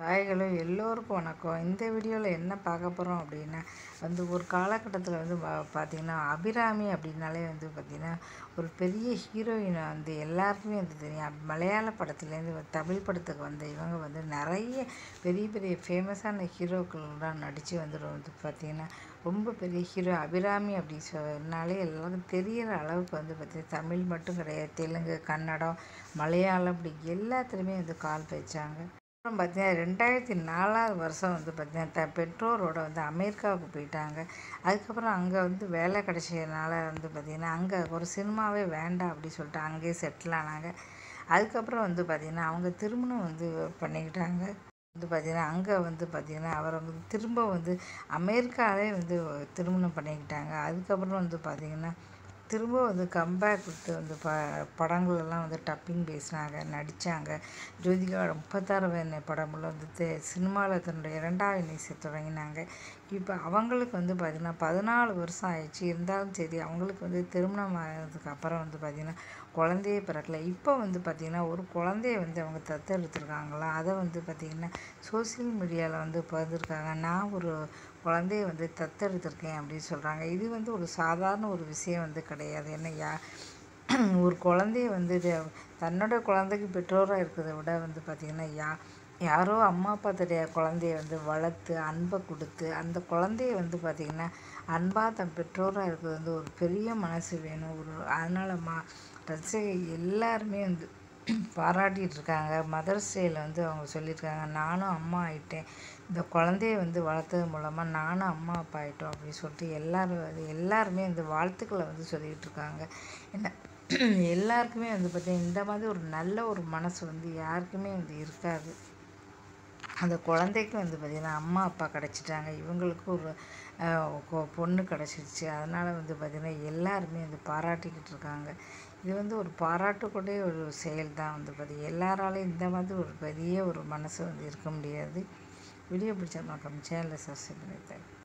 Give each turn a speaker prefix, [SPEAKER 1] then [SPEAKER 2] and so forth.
[SPEAKER 1] Hello எல்லோருக்கும் வணக்கம். இந்த வீடியோவில் என்ன பார்க்க போகிறோம் அப்படின்னா ஒரு காலகட்டத்தில் பார்த்திங்கன்னா அபிராமி அப்படின்னாலே பார்த்திங்கன்னா ஒரு பெரிய ஹீரோயினை எல்லாருக்குமே தெரியும். மலையாள படத்துலேருந்து தமிழ் படத்துக்கு இவங்க நிறைய பெரிய பெரிய ஃபேமஸான ஹீரோக்கள்லாம் நடித்து பார்த்திங்கன்னா ரொம்ப பெரிய ஹீரோ அபிராமி அப்படி சொன்னாலே எல்லாருக்கும் தெரிகிற அளவுக்கு பார்த்திங்கன்னா தமிழ் மட்டும் கிடையாது, தெலுங்கு, கன்னடம், மலையாளம் இப்படி எல்லாத்துலேயுமே கால் வச்சாங்க. அப்புறம் பார்த்திங்கன்னா 2004 வருஷம் பார்த்திங்கன்னா பெற்றோரோட அமெரிக்காவுக்கு போயிட்டாங்க. அதுக்கப்புறம் அங்கே வேலை கிடைச்சதுனால பார்த்திங்கன்னா அங்கே ஒரு சினிமாவே வேண்டாம் அப்படி சொல்லிட்டு அங்கேயே செட்டில் ஆனாங்க. அதுக்கப்புறம் பார்த்திங்கன்னா அவங்க திருமணம் பண்ணிக்கிட்டாங்க. பார்த்திங்கன்னா அங்கே பார்த்திங்கன்னா அவரை திரும்ப அமெரிக்காவே திருமணம் பண்ணிக்கிட்டாங்க. அதுக்கப்புறம் பார்த்திங்கன்னா திரும்ப கம்பேக் கொடுத்து படங்களெல்லாம் டப்பிங் பேசினாங்க, நடித்தாங்க. ஜோதிகாவோட 36 வயது படமெல்லாம் சினிமாவில் தன்னுடைய 2வது இன்னிங்ஸை தொடங்கினாங்க. இப்போ அவங்களுக்கு பார்த்திங்கன்னா 14 வருஷம் ஆயிடுச்சு. இருந்தாலும் சரி அவங்களுக்கு திருமணம் ஆனதுக்கு அப்புறம் பார்த்திங்கன்னா குழந்தையே பிறக்கல. இப்போ பார்த்திங்கன்னா ஒரு குழந்தைய அவங்க தத்தெடுத்துருக்காங்களாம். அதை பார்த்திங்கன்னா சோசியல் மீடியாவில் பகிர்ந்துருக்காங்க. நான் ஒரு குழந்தைய தத்தெடுத்திருக்கேன் அப்படின்னு சொல்கிறாங்க. இது ஒரு சாதாரண ஒரு விஷயம் கிடையாது. என்னையா ஒரு குழந்தைய தன்னோட குழந்தைக்கு பெற்றோராக இருக்கிறத விட பார்த்திங்கன்னா யாரோ அம்மா அப்பா தெரியாத குழந்தைய வளர்த்து அன்பை கொடுத்து அந்த குழந்தைய பார்த்திங்கன்னா அன்பாக தன் பெற்றோராக இருக்கிறது ஒரு பெரிய மனசு வேணும். அதனால் ரசிகை எல்லாருமே பாராட்டிகிட்டு இருக்காங்க. மதர்ஸ் டேயில் அவங்க சொல்லியிருக்காங்க, நானும் அம்மா ஆகிட்டேன், இந்த குழந்தைய வளர்த்தது மூலமாக நானும் அம்மா அப்பா ஆகிட்டோம் அப்படின்னு சொல்லிட்டு எல்லாருமே வாழ்த்துக்களை சொல்லிகிட்டு இருக்காங்க. என்ன எல்லாருக்குமே பார்த்திங்கன்னா இந்த மாதிரி ஒரு நல்ல ஒரு மனசு யாருக்குமே இருக்காது. அந்த குழந்தைக்கு பார்த்திங்கன்னா அம்மா அப்பா கிடச்சிட்டாங்க, இவங்களுக்கு ஒரு பொண்ணு கிடச்சிருச்சு. அதனால் பார்த்திங்கன்னா எல்லாருமே பாராட்டிக்கிட்டு இருக்காங்க. இது ஒரு பாராட்டக்கூடிய ஒரு செயல் தான். பார்த்திங்கன்னா எல்லாராலையும் இந்த மாதிரி ஒரு பெரிய ஒரு மனசு இருக்க முடியாது. வீடியோ பிடிச்சா மறக்காம சேனலை சப்ஸ்கிரைப் பண்ணி